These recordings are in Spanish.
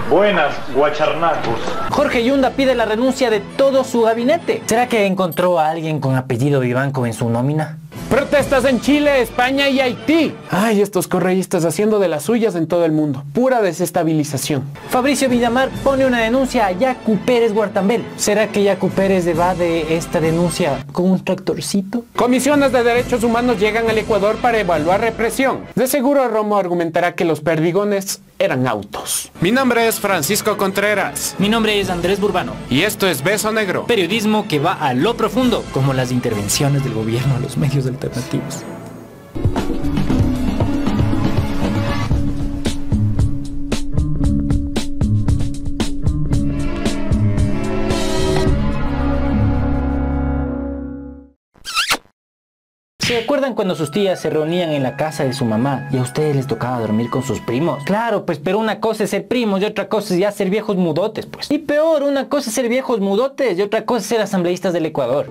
Buenas, guacharnacos. Jorge Yunda pide la renuncia de todo su gabinete. ¿Será que encontró a alguien con apellido Vivanco en su nómina? Protestas en Chile, España y Haití. Ay, estos correístas haciendo de las suyas en todo el mundo. Pura desestabilización. Fabricio Villamar pone una denuncia a Yacu Pérez Guartambel. ¿Será que Yacu Pérez evade esta denuncia con un tractorcito? Comisiones de derechos humanos llegan al Ecuador para evaluar represión. De seguro Romo argumentará que los perdigones eran autos. Mi nombre es Francisco Contreras. Mi nombre es Andrés Burbano. Y esto es Beso Negro. Periodismo que va a lo profundo, como las intervenciones del gobierno a los medios alternativos. ¿Se acuerdan cuando sus tías se reunían en la casa de su mamá y a ustedes les tocaba dormir con sus primos? Claro, pues, pero una cosa es ser primos y otra cosa es ya ser viejos mudotes, pues. Y peor, una cosa es ser viejos mudotes y otra cosa es ser asambleístas del Ecuador.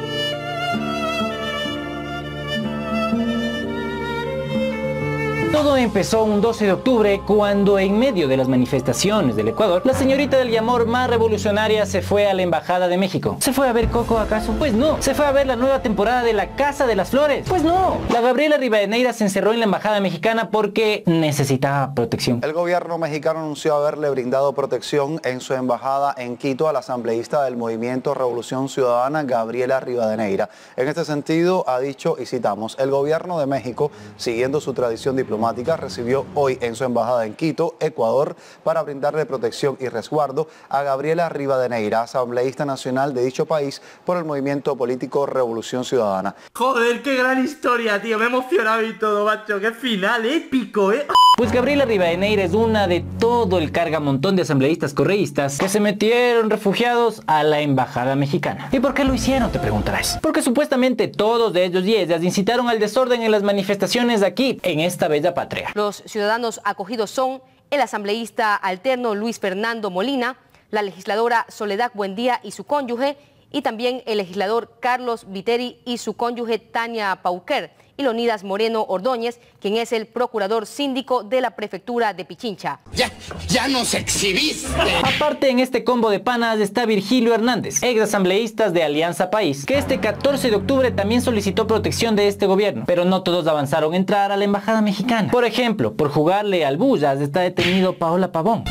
Todo empezó un 12 de octubre cuando en medio de las manifestaciones del Ecuador, la señorita del Yamor más revolucionaria se fue a la Embajada de México. ¿Se fue a ver Coco acaso? Pues no. ¿Se fue a ver la nueva temporada de La Casa de las Flores? Pues no. La Gabriela Rivadeneira se encerró en la Embajada Mexicana porque necesitaba protección. El gobierno mexicano anunció haberle brindado protección en su embajada en Quito a la asambleísta del Movimiento Revolución Ciudadana, Gabriela Rivadeneira. En este sentido, ha dicho, y citamos, el gobierno de México, siguiendo su tradición diplomática, recibió hoy en su embajada en Quito, Ecuador, para brindarle protección y resguardo a Gabriela Rivadeneira, asambleísta nacional de dicho país por el movimiento político Revolución Ciudadana. Joder, qué gran historia, tío, me he emocionado y todo, macho, qué final épico, Pues Gabriela Rivadeneira es una de todo el cargamontón de asambleístas correístas que se metieron refugiados a la embajada mexicana. ¿Y por qué lo hicieron?, te preguntarás. Porque supuestamente todos de ellos y ellas incitaron al desorden en las manifestaciones aquí, en esta bella patria. Los ciudadanos acogidos son el asambleísta alterno Luis Fernando Molina, la legisladora Soledad Buendía y su cónyuge, y también el legislador Carlos Viteri y su cónyuge Tania Pauquer, y Leonidas Moreno Ordóñez, quien es el procurador síndico de la prefectura de Pichincha. ¡Ya nos exhibiste! Aparte, en este combo de panas está Virgilio Hernández, ex asambleísta de Alianza País, que este 14 de octubre también solicitó protección de este gobierno, pero no todos avanzaron a entrar a la embajada mexicana. Por ejemplo, por jugarle al bullas está detenido Paola Pavón,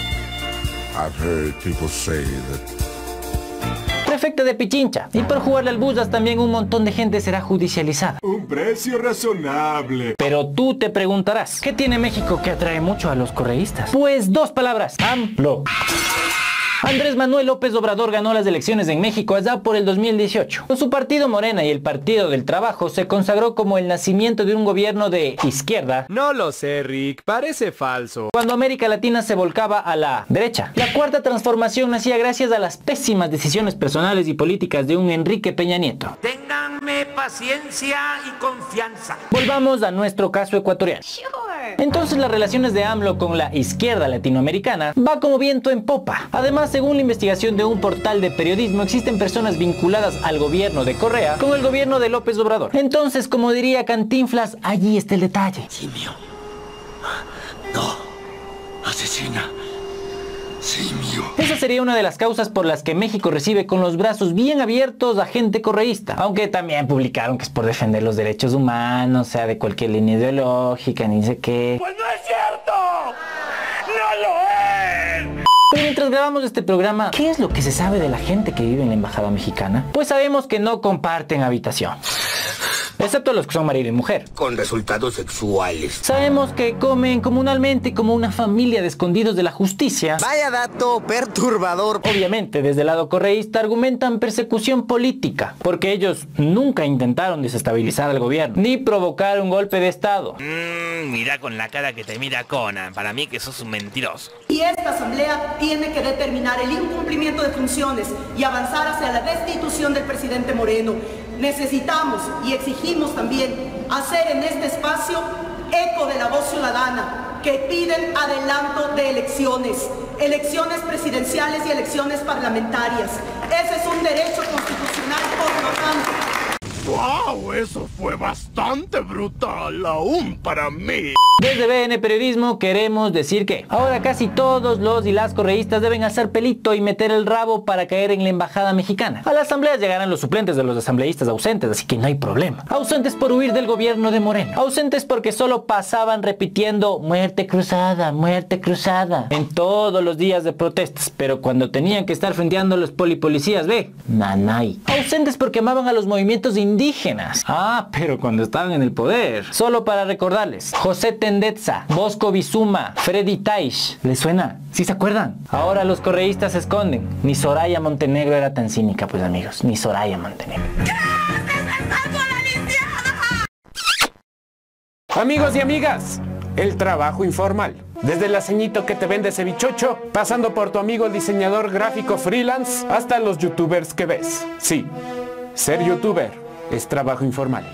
prefecta de Pichincha, y por jugarle al bullas también un montón de gente será judicializada. Un precio razonable. Pero tú te preguntarás, ¿qué tiene México que atrae mucho a los correístas? Pues dos palabras: AMLO. Andrés Manuel López Obrador ganó las elecciones en México allá por el 2018. Con su partido Morena y el Partido del Trabajo se consagró como el nacimiento de un gobierno de izquierda. No lo sé, Rick, parece falso. Cuando América Latina se volcaba a la derecha. La cuarta transformación nacía gracias a las pésimas decisiones personales y políticas de un Enrique Peña Nieto. Ténganme paciencia y confianza. Volvamos a nuestro caso ecuatoriano. Entonces las relaciones de AMLO con la izquierda latinoamericana va como viento en popa. Además, según la investigación de un portal de periodismo, existen personas vinculadas al gobierno de Correa con el gobierno de López Obrador. Entonces, como diría Cantinflas, allí está el detalle. Simio. No. Asesina. Simio. Esa sería una de las causas por las que México recibe con los brazos bien abiertos a gente correísta. Aunque también publicaron que es por defender los derechos humanos, sea de cualquier línea ideológica, ni sé qué. ¡Pues no es cierto! ¡No lo es! Pero mientras grabamos este programa, ¿qué es lo que se sabe de la gente que vive en la embajada mexicana? Pues sabemos que no comparten habitación, excepto los que son marido y mujer. Con resultados sexuales. Sabemos que comen comunalmente como una familia de escondidos de la justicia. Vaya dato perturbador. Obviamente, desde el lado correísta argumentan persecución política, porque ellos nunca intentaron desestabilizar al gobierno, ni provocar un golpe de estado. Mira con la cara que te mira Conan, para mí que sos un mentiroso. Y esta asamblea tiene que determinar el incumplimiento de funciones y avanzar hacia la destitución del presidente Moreno. Necesitamos y exigimos también hacer en este espacio eco de la voz ciudadana que piden adelanto de elecciones presidenciales y elecciones parlamentarias. Ese es un derecho constitucional, por lo tanto. ¡Wow! Eso fue bastante brutal, aún para mí. Desde BN Periodismo queremos decir que ahora casi todos los y las correístas deben hacer pelito y meter el rabo para caer en la embajada mexicana. A la asamblea llegarán los suplentes de los asambleístas ausentes, así que no hay problema. Ausentes por huir del gobierno de Moreno. Ausentes porque solo pasaban repitiendo muerte cruzada en todos los días de protestas, pero cuando tenían que estar frenteando a los polipolicías, nanay. Ausentes porque amaban a los movimientos indígenas. Pero cuando estaban en el poder. Solo para recordarles, José Tendetza, Bosco Bizuma, Freddy Taish. ¿Les suena? ¿Sí se acuerdan? Ahora los correístas se esconden. Ni Soraya Montenegro era tan cínica, pues amigos. Ni Soraya Montenegro. Amigos y amigas, el trabajo informal. Desde el aceñito que te vende cevichocho, pasando por tu amigo el diseñador gráfico freelance, hasta los youtubers que ves. Sí, ser youtuber es trabajo informal.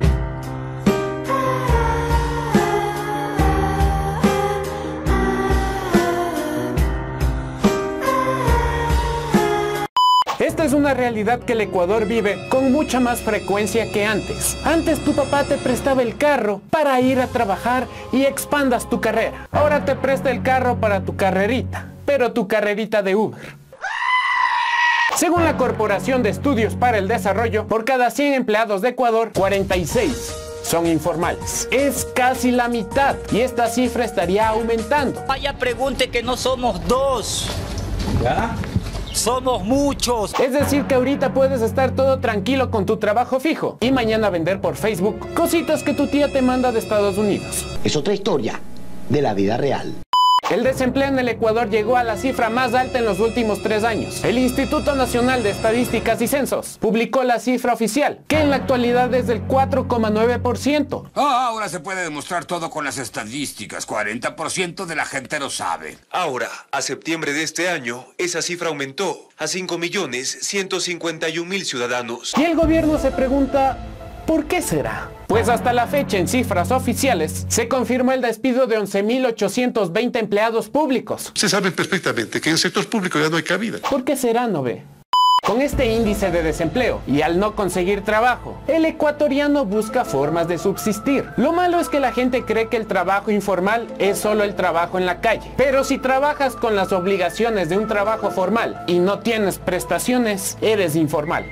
Esta es una realidad que el Ecuador vive con mucha más frecuencia que antes. Antes tu papá te prestaba el carro para ir a trabajar y expandas tu carrera. Ahora te presta el carro para tu carrerita, pero tu carrerita de Uber. Según la Corporación de Estudios para el Desarrollo, por cada 100 empleados de Ecuador, 46 son informales. Es casi la mitad y esta cifra estaría aumentando. Vaya pregunte que no somos dos. ¿Ya? Somos muchos. Es decir que ahorita puedes estar todo tranquilo con tu trabajo fijo y mañana vender por Facebook cositas que tu tía te manda de Estados Unidos. Es otra historia de la vida real. El desempleo en el Ecuador llegó a la cifra más alta en los últimos 3 años. El Instituto Nacional de Estadísticas y Censos publicó la cifra oficial, que en la actualidad es del 4,9%. Ahora se puede demostrar todo con las estadísticas. 40% de la gente lo sabe. Ahora, a septiembre de este año, esa cifra aumentó a 5.151.000 ciudadanos. Y el gobierno se pregunta, ¿por qué será? Pues hasta la fecha, en cifras oficiales, se confirmó el despido de 11.820 empleados públicos. Se sabe perfectamente que en el sector público ya no hay cabida. ¿Por qué será, no ve? Con este índice de desempleo y al no conseguir trabajo, el ecuatoriano busca formas de subsistir. Lo malo es que la gente cree que el trabajo informal es solo el trabajo en la calle. Pero si trabajas con las obligaciones de un trabajo formal y no tienes prestaciones, eres informal.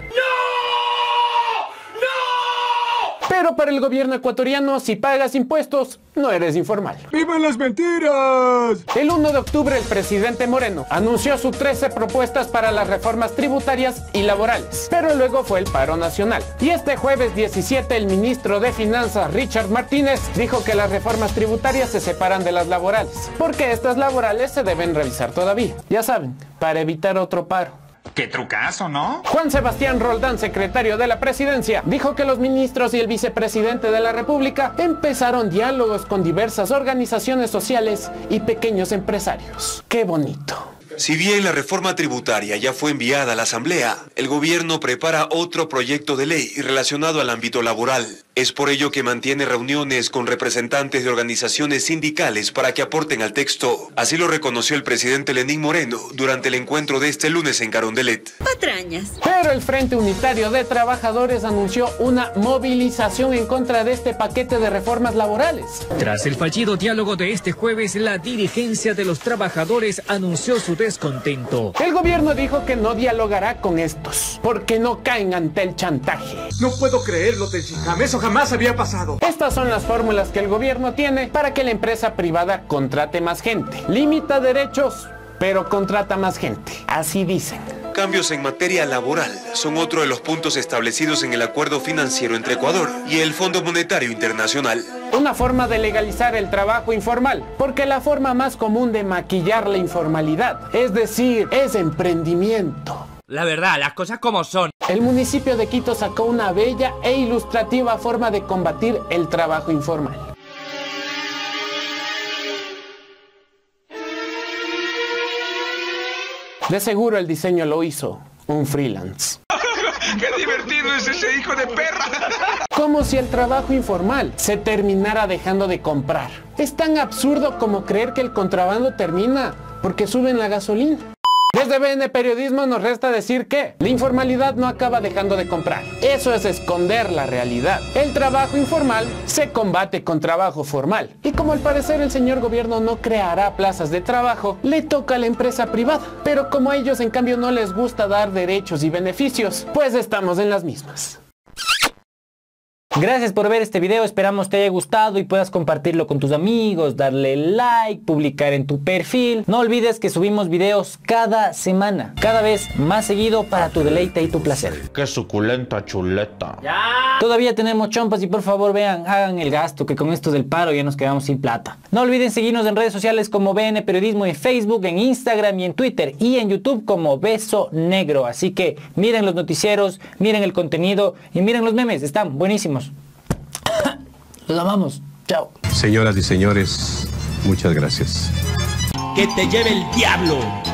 Pero para el gobierno ecuatoriano, si pagas impuestos, no eres informal. ¡Vivan las mentiras! El 1 de octubre, el presidente Moreno anunció sus 13 propuestas para las reformas tributarias y laborales. Pero luego fue el paro nacional. Y este jueves 17, el ministro de Finanzas, Richard Martínez, dijo que las reformas tributarias se separan de las laborales, porque estas laborales se deben revisar todavía. Ya saben, para evitar otro paro. ¡Qué trucazo!, ¿no? Juan Sebastián Roldán, secretario de la presidencia, dijo que los ministros y el vicepresidente de la República empezaron diálogos con diversas organizaciones sociales y pequeños empresarios. ¡Qué bonito! Si bien la reforma tributaria ya fue enviada a la Asamblea, el gobierno prepara otro proyecto de ley relacionado al ámbito laboral. Es por ello que mantiene reuniones con representantes de organizaciones sindicales para que aporten al texto. Así lo reconoció el presidente Lenín Moreno durante el encuentro de este lunes en Carondelet. Patrañas. Pero el Frente Unitario de Trabajadores anunció una movilización en contra de este paquete de reformas laborales. Tras el fallido diálogo de este jueves, la dirigencia de los trabajadores anunció su descontento. El gobierno dijo que no dialogará con estos, porque no caen ante el chantaje. No puedo creerlo, Tenchikam, eso jamás había pasado. Estas son las fórmulas que el gobierno tiene para que la empresa privada contrate más gente. Limita derechos, pero contrata más gente. Así dicen. Cambios en materia laboral son otro de los puntos establecidos en el acuerdo financiero entre Ecuador y el Fondo Monetario Internacional. Una forma de legalizar el trabajo informal, porque la forma más común de maquillar la informalidad, es decir, es emprendimiento. La verdad, las cosas como son. El municipio de Quito sacó una bella e ilustrativa forma de combatir el trabajo informal. De seguro el diseño lo hizo un freelance. ¡Qué divertido es ese hijo de perra! Como si el trabajo informal se terminara dejando de comprar. Es tan absurdo como creer que el contrabando termina porque suben la gasolina. Desde BN Periodismo nos resta decir que la informalidad no acaba dejando de comprar. Eso es esconder la realidad. El trabajo informal se combate con trabajo formal. Y como al parecer el señor gobierno no creará plazas de trabajo, le toca a la empresa privada. Pero como a ellos en cambio no les gusta dar derechos y beneficios, pues estamos en las mismas. Gracias por ver este video, esperamos te haya gustado y puedas compartirlo con tus amigos, darle like, publicar en tu perfil. No olvides que subimos videos cada semana, cada vez más seguido para tu deleite y tu placer. Qué suculenta chuleta. Todavía tenemos chompas y por favor vean, hagan el gasto, que con esto del paro ya nos quedamos sin plata. No olviden seguirnos en redes sociales como BN Periodismo en Facebook, en Instagram y en Twitter y en YouTube como Beso Negro. Así que miren los noticieros, miren el contenido y miren los memes, están buenísimos. Los amamos. Chao. Señoras y señores, muchas gracias. Que te lleve el diablo.